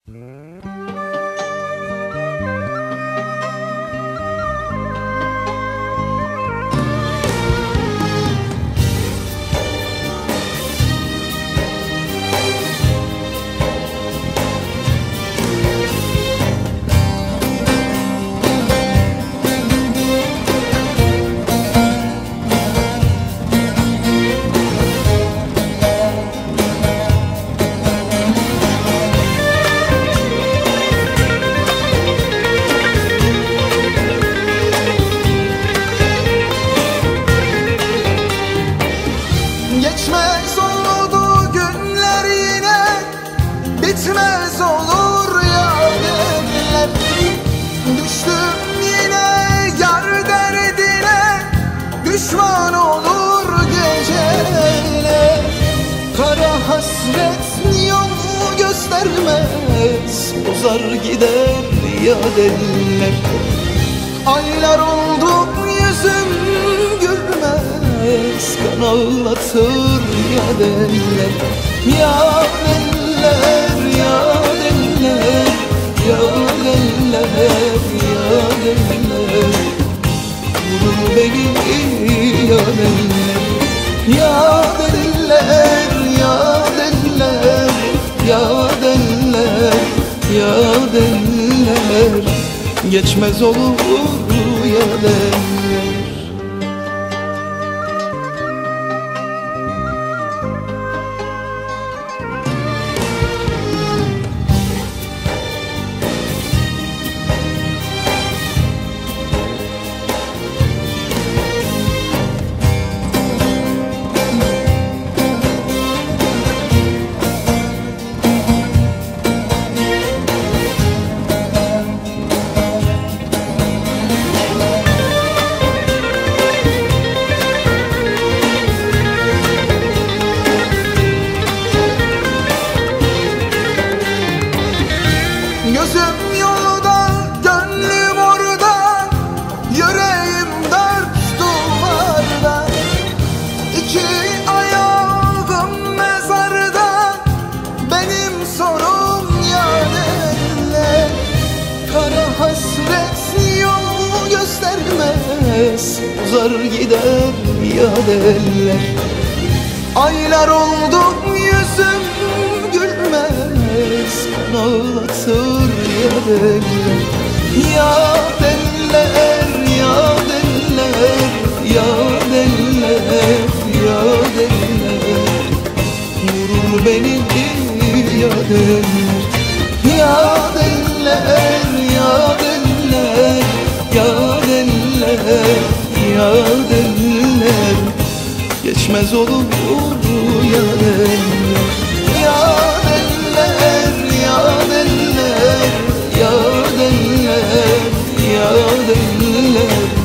Geçmez oldu günler yine, bitmez olur ya derler. Düştüm yine yar derdine, düşman olur geceler. Kara hasret yol göstermez, uzar gider ya derler. Aylar oldu yüzüm gülmez, kan ağlatır ya derler. Ya derler, ya derler, ya derler, ya derler. Vurur beni ya derler. Ya derler, ya derler, ya derler, ya derler. Geçmez olur ya derler. Gözüm yolda, gönlüm orada, yüreğim dört duvarda. İki ayağım mezarda, benim sorum ya derler. Kara hasret yol göstermez, uzar gider ya derler. Aylar oldu yüzüm gülmez, kan ağlatır ya derler. Ya derler, ya derler, ya derler, ya derler. Vurur beni ya derler. Ya derler, ya derler, ya derler, ya derler. Geçmez olur ya derler. Ya derler, ya derler, ya derler, ya derler.